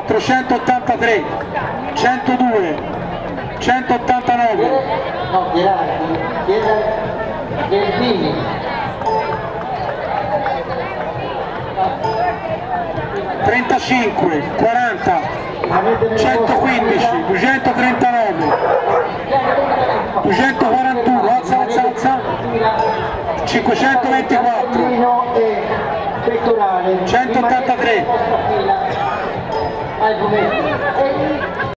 483, 102, 189, no, Gherardini, 35, 40, 115, 239, 241, alza, 524, 183,